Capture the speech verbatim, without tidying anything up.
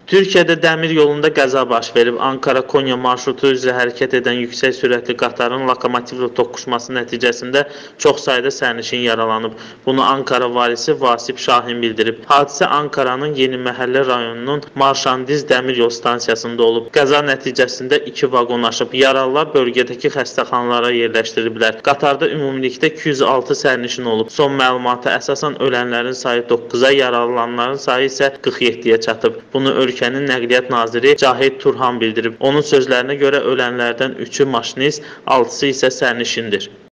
Türkiyədə dəmir yolunda qəza baş verib. Ankara-Konya marşrutu üzrə hərəkət edən yüksək sürətli qatarın lokomotivlə toqquşması nəticəsində çox sayda sərnişin yaralanıb. Bunu Ankara valisi Vasif Şahin bildirib. Hadisə Ankaranın Yeniməhəllə rayonunun Marşandiz dəmir yol stansiyasında olub. Qəza nəticəsində iki vaqon aşıb. Yaralılar bölgədəki xəstəxanalara yerləşdiriblər. Qatarda ümumilikdə iki yüz altı sərnişin olub. Son məlumata əsasən ölənlərin sayı doqquza, yaralananların sayı isə qırx yeddiyə çatıb. Bunu ölkənin Nəqliyyat naziri Cahid Turhan bildirib. Onun sözlərinə görə ölənlərdən üçü maşinist, altısı isə sərnişindir.